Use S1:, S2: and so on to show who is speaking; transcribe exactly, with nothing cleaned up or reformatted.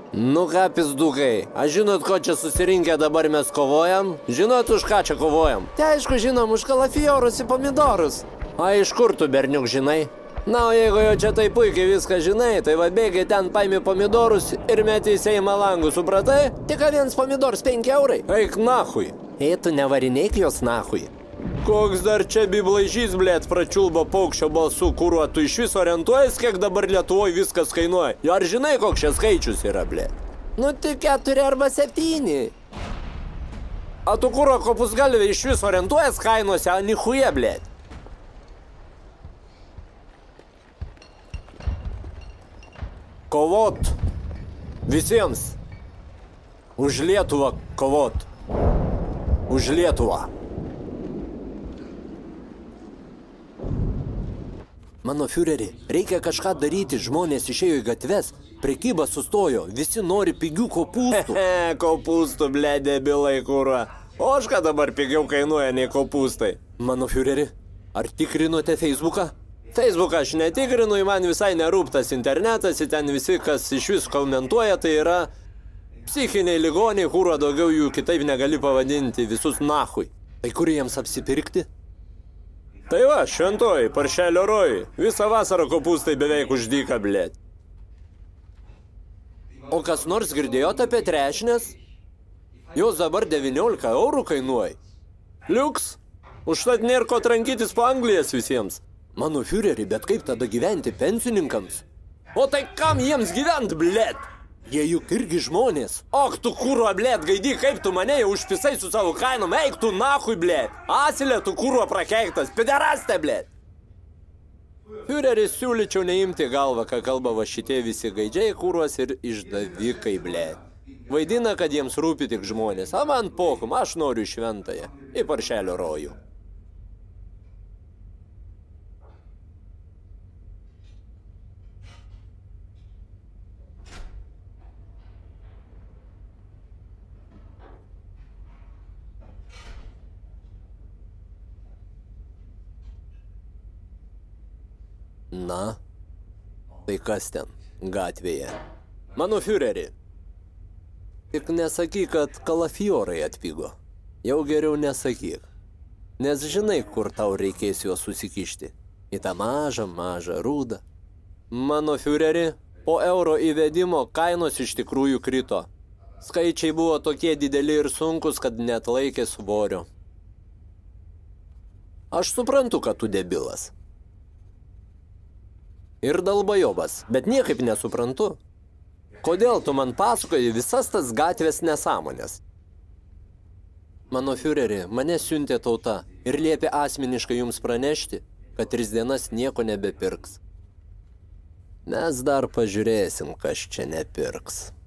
S1: Nu ką, pizdukai, aš žinot, ko čia susirinkę dabar mes kovojam? Žinot, už ką čia kovojam? Tai aišku, žinom, už kalafiorus ir pomidorus. A iš kur tu, berniuk, žinai? Na, o jeigu jau čia taip puikiai viską žinai, tai va bėgiai ten paimi pomidorus ir meti į Seimą langų, supratai? Tik vienas pomidors penki eurai. Eik nahui. Ei, tu nevarinėk jos nahui. Koks dar čia biblaižys, blėt, pračiulbo paukščio balsų, kuriuo tu iš vis orientuojas, kiek dabar Lietuvoje viskas kainuoja. Ar žinai, koks čia skaičius yra, blėt? Nu, tik keturi arba septyni. A tu kuro kopus galvė iš vis orientuojas kainuose, a nichuje, blėt? Kovot. Visiems. Už Lietuvą kovot. Už Lietuvą. Mano fiureri, reikia kažką daryti, žmonės išėjo į gatves, prekyba sustojo, visi nori pigių kopūstų. Hehe, kopūstų, ble, debilai, kurva. O aš ką dabar pigiau kainuoja nei kopūstai? Mano fiureri, ar tikrinote Facebooką? Facebooką aš netikrinu, man visai nerūptas internetas, ten visi, kas iš vis komentuoja, tai yra psichiniai ligoniai, kurva daugiau jų kitaip negali pavadinti, visus nahui. Tai kur jiems apsipirkti? Tai va, šventoji, paršelio rojai. Visą vasarą kopūstai beveik uždyka, blėt. O kas nors girdėjot apie trešnės? Jos dabar devyniolika eurų kainuoja. Liuks. Užtat nėr ko trankytis po Anglijas visiems. Mano fiureri, bet kaip tada gyventi pensininkams? O tai kam jiems gyvent, blėt? Jie juk irgi žmonės. Ok, tu kūro, blėt, gaidy, kaip tu mane jau užpisai su savo kainom, eik tu nahui, blėt. Asilė, tu kūro prakeiktas, pederastė, blėt. Fiureris siūlyčiau neimti galvą, ką kalba va šitie visi gaidžiai kūros ir išdavikai, blėt. Vaidina, kad jiems rūpi tik žmonės, a man pokum, aš noriu šventąją, į paršelio rojų. Na, tai kas ten, gatvėje? Mano fiureri, tik nesakyk, kad kalafiorai atpigo. Jau geriau nesakyk, nes žinai, kur tau reikės juos susikišti. Į tą mažą, mažą rūdą. Mano fiureri, po euro įvedimo kainos iš tikrųjų krito. Skaičiai buvo tokie dideli ir sunkus, kad net laikė svorio. Aš suprantu, kad tu debilas. Ir dalbajobas, bet niekaip nesuprantu. Kodėl tu man pasakoji visas tas gatvės nesąmonės? Mano fiureri, mane siuntė tauta ir liepė asmeniškai jums pranešti, kad tris dienas nieko nebepirks. Mes dar pažiūrėsim, kas čia nepirks.